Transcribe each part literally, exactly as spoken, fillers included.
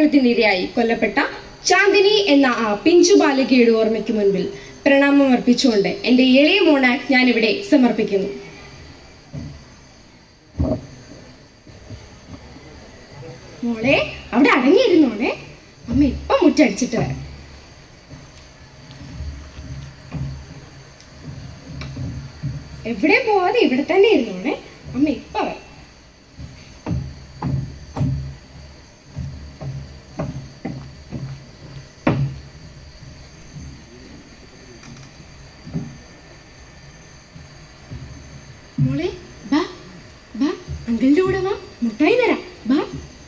അതിക്രമത്തിനിരയായി കൊല്ലപ്പെട്ട ചാന്ദിനി എന്ന ആ പിഞ്ചു ബാലികയുടെ ഓർമ്മയ്ക്ക് മുൻപിൽ പ്രണാമം അർപ്പിച്ചുകൊണ്ട് എന്റെ എളിയ മോണ ഞാനിവിടെ സമർപ്പിക്കുന്നു. മോളെ, അവിടെ അടങ്ങിയിരുന്നോണേ, അമ്മ ഇപ്പം മുറ്റടിച്ചിട്ട് വരാം. എവിടെ പോവാതെ ഇവിടെ തന്നെ ഇരുന്നോണേ, അമ്മ ഇപ്പ വരാം. മോളെ ബാ ബാ, അങ്കിളിന്റെ കൂടെ വാ, മുട്ടായി തരാം, ബാ.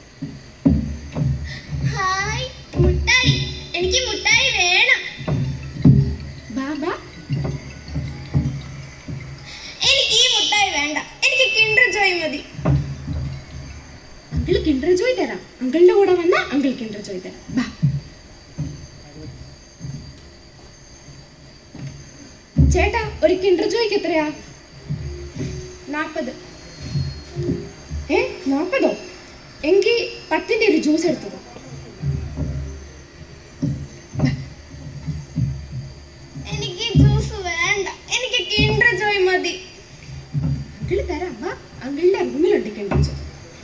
ഹായ്, മുട്ടായി, എനിക്ക് മുട്ടായി വേണം. ബാ ബാ. എനിക്ക് ഈ മുട്ടായി വേണ്ട, എനിക്ക് കിൻഡർ ജോയ് മതി. അങ്കിൾ കിൻഡർ ജോയ് തരാം, അങ്കിളിന്റെ കൂടെ വന്നാ അങ്കിൾ കിൻഡർ ജോയ് തരാം, ബാ. ചേട്ടാ, ഒരു കിൻഡർ ജോയ്ക്ക് എത്രയാ? നാപ്പത്. ഏ നാപ്പതോ? എങ്കിൽ പത്തിന്റെ ഒരു ജ്യൂസ് എടുത്തതോ. എനിക്ക് ജ്യൂസ് വേണ്ട, എനിക്ക് കിൻഡർ ജോയ് മതി. അങ്കിള് തരാം, വാ, അങ്കിളിന്റെ റൂമിലുണ്ട് കിൻഡർ ജോയ്.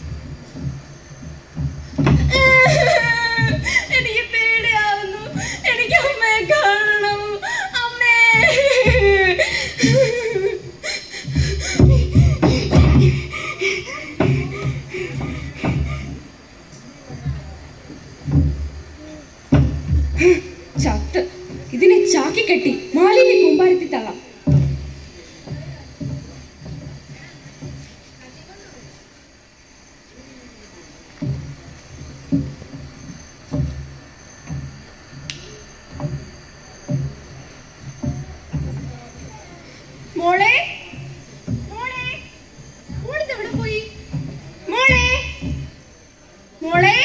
എനിക്ക് പേടിയാവുന്നു, എനിക്ക് അമ്മയെ കാണണം, അമ്മേ. ചത്ത്, ഇതിനെ ചാക്കി കെട്ടി മാലിന്യ കൂമ്പാരത്തി തള്ളാം. മോളെ, മോളെ, മോളിതെവിടെ പോയി? മോളെ, മോളെ,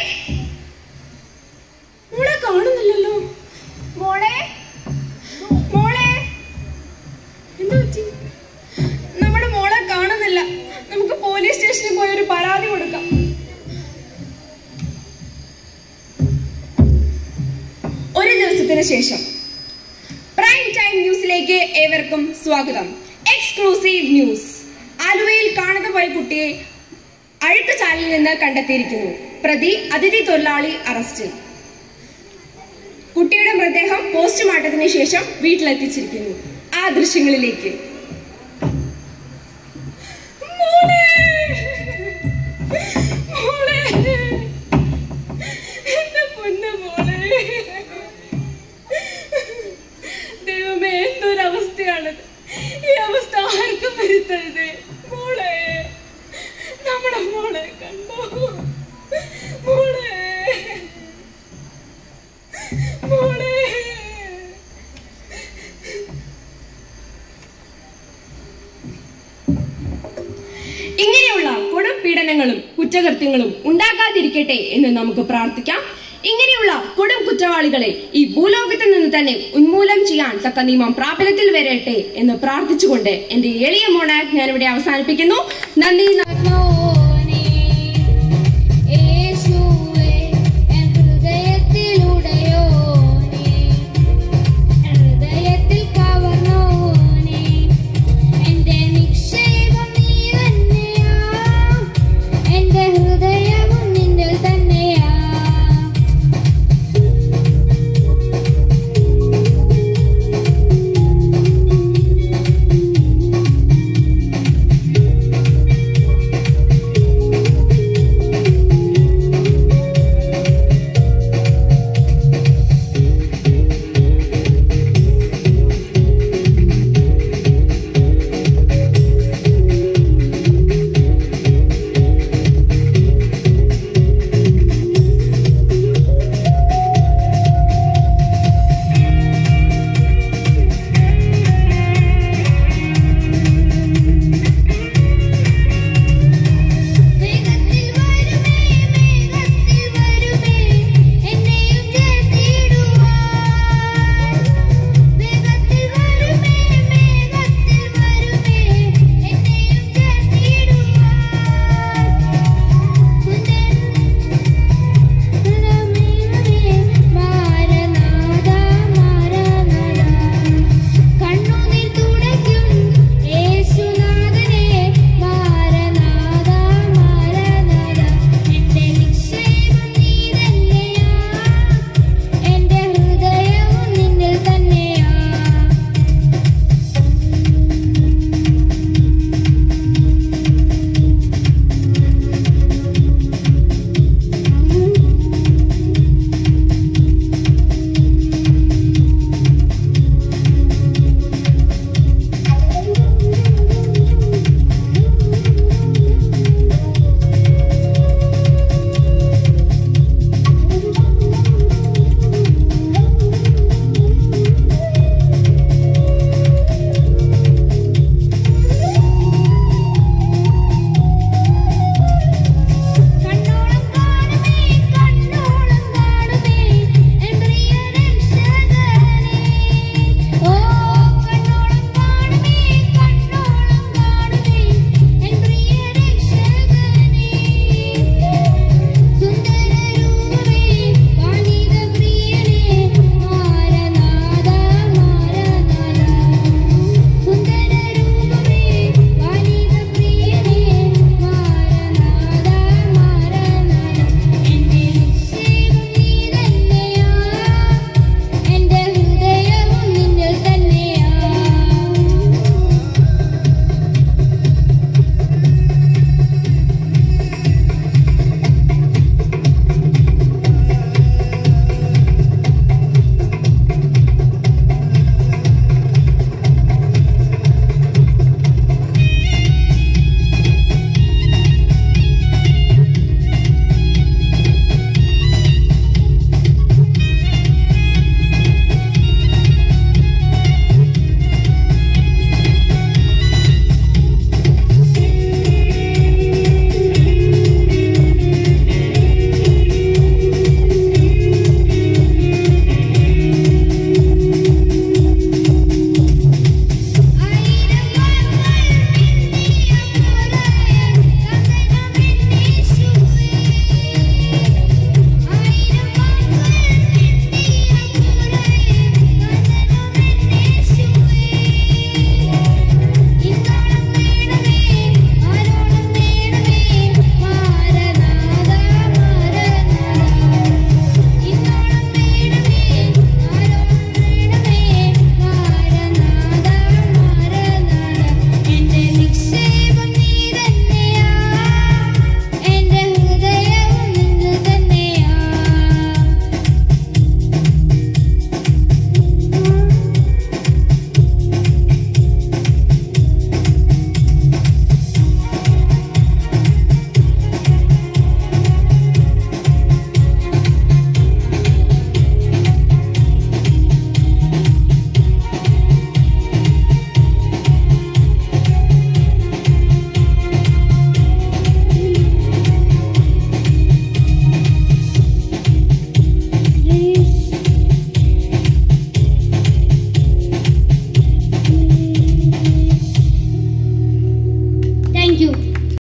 മോളെ കാണുന്നില്ലല്ലോ. മോളെ, മോളെ, എന്താ പറ്റി? നമ്മുടെ മോളെ കാണുന്നില്ല. നമുക്ക് പോലീസ് സ്റ്റേഷനിൽ പോയി ഒരു പരാതി കൊടുക്കാം. ഒരു ദിവസത്തിന് ശേഷം പ്രൈം ടൈം ന്യൂസിലേക്ക് ഏവർക്കും സ്വാഗതം. Exclusive news. ആലുവയിൽ കാണാതെ പോയ കുട്ടിയെ അഴുക്കുചാലിൽ നിന്ന് കണ്ടെത്തിയിരിക്കുന്നു. പ്രതി അതിഥി തൊഴിലാളി അറസ്റ്റിൽ. കുട്ടിയുടെ മൃതദേഹം പോസ്റ്റ്മോർട്ടത്തിന് ശേഷം വീട്ടിലെത്തിച്ചിരിക്കുന്നു. ആ ദൃശ്യങ്ങളിലേക്ക്. ദൈവമേ, എന്തൊരവസ്ഥയാണത്. ഈ അവസ്ഥ ആർക്കും വരുത്തരുത്. മോളെ, നമ്മുടെ മോളെ കണ്ടോ? മോളെ, മോളെ. ഇങ്ങനെയുള്ള കൊടും പീഡനങ്ങളും കുറ്റകൃത്യങ്ങളും ഉണ്ടാകാതിരിക്കട്ടെ എന്ന് നമുക്ക് പ്രാർത്ഥിക്കാം. ഇങ്ങനെയുള്ള കൊടും കുറ്റവാളികളെ ഈ ഭൂലോകത്തിൽ നിന്ന് തന്നെ ഉന്മൂലനം ചെയ്യാൻ തക്ക നിയമം പ്രാബല്യത്തിൽ വരട്ടെ എന്ന് പ്രാർത്ഥിച്ചുകൊണ്ട് എന്റെ എളിയ മോണ ഞാനിവിടെ അവസാനിപ്പിക്കുന്നു. നന്ദി.